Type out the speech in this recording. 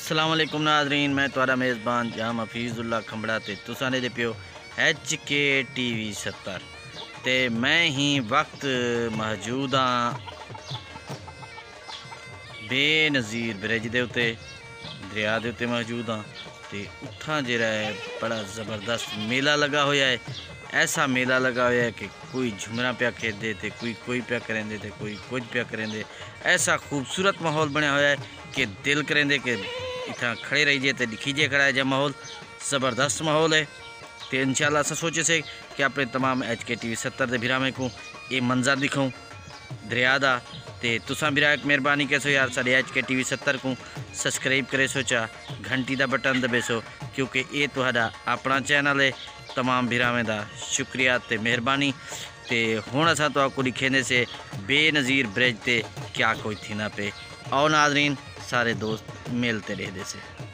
अस्सलाम वालेकुम नाज़रीन, मैं तुहारा मेज़बान जाम हफीज़ुल्ला खंबड़ा ते तुसां दे पियो HK TV 70 ते मैं ही वक्त मौजूद हाँ बेनज़ीर ब्रिज दे उत्ते दरिया दे उत्ते मौजूद हाँ ते उत्थां जेह्ड़ा है बड़ा ज़बरदस्त मेला लगा होया है। ऐसा मेला लगा हुआ है कि कोई झुमरा पिया खेदे ते कोई पिया करेंदे ते कोई कुछ पिया करेंदे। ऐसा खूबसूरत माहौल बनया होया है कि दिल करेंदे कि इतना खड़े रहिए तो दिखीजिए खड़ा है जब माहौल ज़बरदस्त माहौल है। तो इंशाल्लाह अस सोचे से कि अपने तमाम HK TV 70 के भिरावें को ये मंजर दिखाऊँ दरिया का। तो तुसां भिरा एक मेहरबानी कैसो यार साढ़े HK TV 70 को सब्सक्राइब करे सोचा घंटी का बटन दबेसो क्योंकि ये तुहाडा अपना चैनल है। तमाम भिरावें का शुक्रिया ते मेहरबानी। तो हुण असां तुहाको दिखेंदे से बेनज़ीर ब्रिज ते क्या कोई थी ना पे। आओ नाज़रीन सारे दोस्त मिलते रहते से।